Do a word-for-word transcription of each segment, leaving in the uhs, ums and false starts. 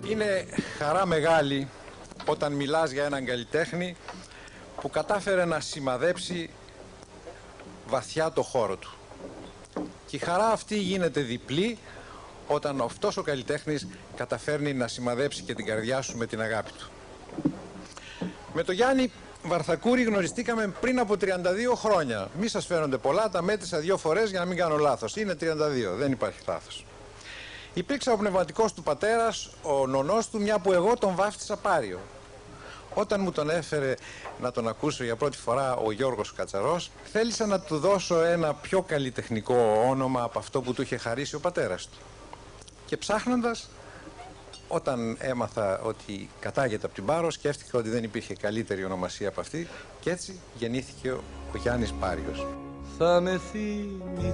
Είναι χαρά μεγάλη όταν μιλάς για έναν καλλιτέχνη που κατάφερε να σημαδέψει βαθιά το χώρο του. Και η χαρά αυτή γίνεται διπλή όταν αυτός ο καλλιτέχνης καταφέρνει να σημαδέψει και την καρδιά σου με την αγάπη του. Με τον Γιάννη Βαρθακούρη γνωριστήκαμε πριν από τριάντα δύο χρόνια. Μη σας φαίνονται πολλά, τα μέτρησα δύο φορές για να μην κάνω λάθος. Είναι τριάντα δύο, δεν υπάρχει λάθος. Υπήρξα ο πνευματικός του πατέρας, ο νονός του, μια που εγώ τον βάφτισα Πάριο. Όταν μου τον έφερε να τον ακούσω για πρώτη φορά ο Γιώργος Κατσαρός, θέλησα να του δώσω ένα πιο καλλιτεχνικό όνομα από αυτό που του είχε χαρίσει ο πατέρας του. Και ψάχνοντας, όταν έμαθα ότι κατάγεται από την Πάρο, σκέφτηκα ότι δεν υπήρχε καλύτερη ονομασία από αυτή και έτσι γεννήθηκε ο Γιάννης Πάριος. Θα με θυμηθείς,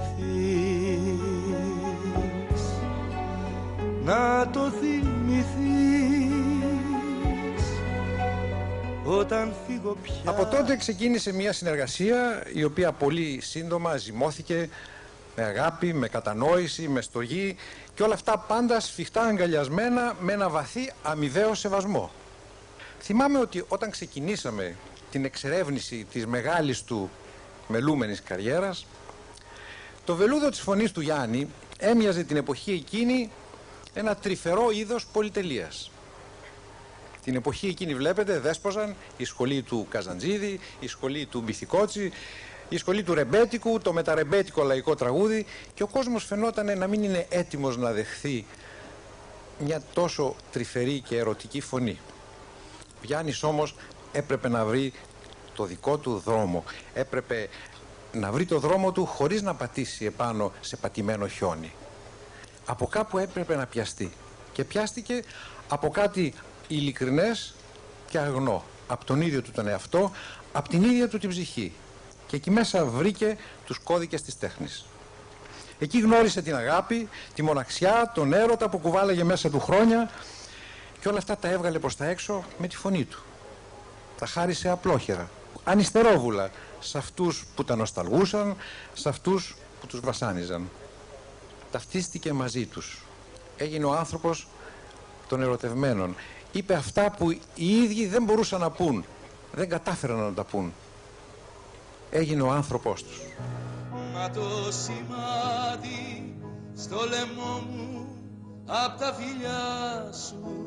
να το θυμηθείς, όταν φύγω πια. Από τότε ξεκίνησε μια συνεργασία η οποία πολύ σύντομα ζυμώθηκε με αγάπη, με κατανόηση, με στοργή και όλα αυτά πάντα σφιχτά αγκαλιασμένα με ένα βαθύ αμοιβαίο σεβασμό. Θυμάμαι ότι όταν ξεκινήσαμε την εξερεύνηση της μεγάλης του μελούμενης καριέρας, το βελούδο της φωνής του Γιάννη έμοιαζε την εποχή εκείνη ένα τρυφερό είδος πολυτελείας. Την εποχή εκείνη βλέπετε δέσποζαν η σχολή του Καζαντζίδη, η σχολή του Μπιθικότσι, η σχολή του ρεμπέτικου, το μεταρεμπέτικο λαϊκό τραγούδι και ο κόσμος φαινόταν να μην είναι έτοιμος να δεχθεί μια τόσο τρυφερή και ερωτική φωνή. Ο Γιάννης όμως έπρεπε να βρει το δικό του δρόμο, έπρεπε να βρει το δρόμο του χωρίς να πατήσει επάνω σε πατημένο χιόνι. Από κάπου έπρεπε να πιαστεί και πιάστηκε από κάτι ειλικρινές και αγνό, από τον ίδιο του τον εαυτό, από την ίδια του την ψυχή. Και εκεί μέσα βρήκε τους κώδικες της τέχνης. Εκεί γνώρισε την αγάπη, τη μοναξιά, τον έρωτα που κουβάλαγε μέσα του χρόνια και όλα αυτά τα έβγαλε προς τα έξω με τη φωνή του. Τα χάρισε απλόχερα, ανυστερόβουλα σε αυτούς που τα νοσταλγούσαν, σε αυτούς που τους βασάνιζαν. Ταυτίστηκε μαζί τους. Έγινε ο άνθρωπος των ερωτευμένων. Είπε αυτά που οι ίδιοι δεν μπορούσαν να πούν, δεν κατάφεραν να τα πούν. Έγινε ο άνθρωπός τους. Μα το σημάδι στο λαιμό μου απ' τα φιλιά σου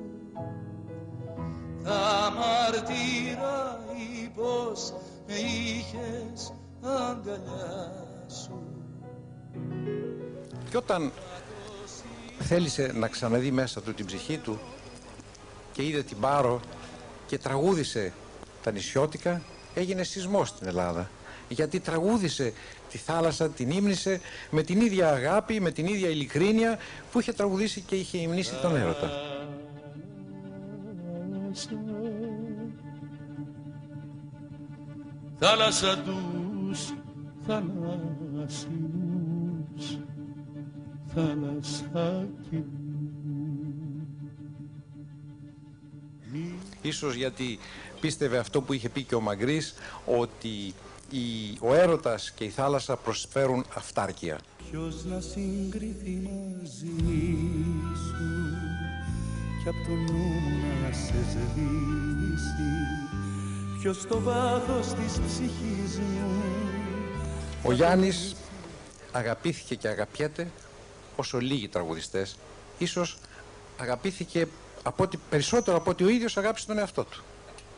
θα μαρτύρα πως με είχες αγκαλιά σου. Και όταν θέλησε να ξαναδεί μέσα του την ψυχή του και είδε την Πάρο και τραγούδισε τα νησιώτικα, έγινε σεισμός στην Ελλάδα. Γιατί τραγούδισε τη θάλασσα, την ύμνησε με την ίδια αγάπη, με την ίδια ειλικρίνεια που είχε τραγουδήσει και είχε υμνήσει τον έρωτα. Θάλασσα τους θαλάσσιους, θάλασσάκι. Ίσως γιατί πίστευε αυτό που είχε πει και ο Μαγκρής, ότι η, ο έρωτας και η θάλασσα προσφέρουν αυτάρκεια. Ποιος να συγκριθεί μαζί σου κι απ' το νου να σε σβήσει, ποιος στο βάθος της ψυχής μου. Ο Γιάννης αγαπήθηκε και αγαπιέται όσο λίγοι τραγουδιστές. Ίσως αγαπήθηκε από ότι, περισσότερο από ότι ο ίδιος αγάπησε τον εαυτό του.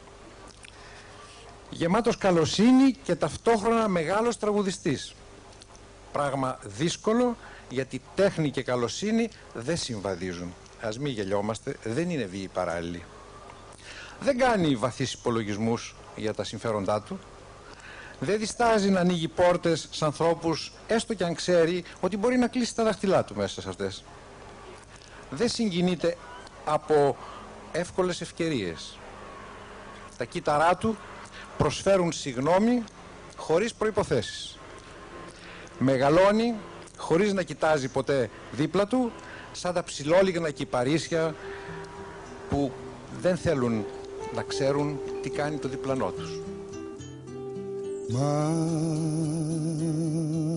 Γεμάτος καλοσύνη και ταυτόχρονα μεγάλος τραγουδιστής. Πράγμα δύσκολο, γιατί τέχνη και καλοσύνη δεν συμβαδίζουν. Ας μην γελιόμαστε, δεν είναι βίοι παράλληλοι. Δεν κάνει βαθύς υπολογισμούς για τα συμφέροντά του. Δεν διστάζει να ανοίγει πόρτες σε ανθρώπους, έστω και αν ξέρει ότι μπορεί να κλείσει τα δάχτυλά του μέσα σε αυτές. Δεν συγκινείται από εύκολες ευκαιρίες. Τα κύτταρά του προσφέρουν συγγνώμη χωρίς προϋποθέσεις. Μεγαλώνει χωρίς να κοιτάζει ποτέ δίπλα του, σαν τα ψηλόλιγνα κυπαρίσια που δεν θέλουν να ξέρουν τι κάνει το διπλανό τους.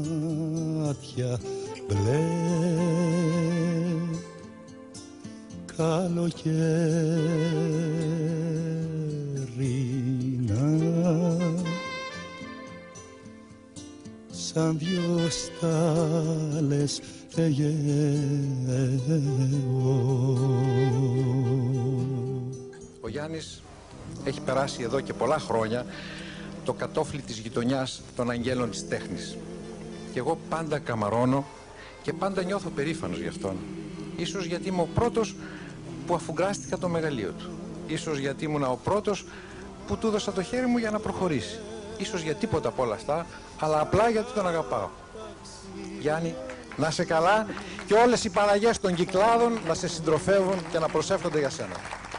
Μάτια μπλε, καλοκαίρινα σαν δυο στάλες Ο Γιάννης έχει περάσει εδώ και πολλά χρόνια το κατόφλι της γειτονιάς των αγγέλων της τέχνης. Και εγώ πάντα καμαρώνω και πάντα νιώθω περήφανος γι' αυτόν. Ίσως γιατί είμαι ο πρώτος που αφουγκράστηκα το μεγαλείο του. Ίσως γιατί ήμουν ο πρώτος που του έδωσα το χέρι μου για να προχωρήσει. Ίσως για τίποτα από όλα αυτά, αλλά απλά γιατί τον αγαπάω. Γιάννη, να είσαι καλά και όλες οι Παναγιές των Κυκλάδων να σε συντροφεύουν και να προσεύχονται για σένα.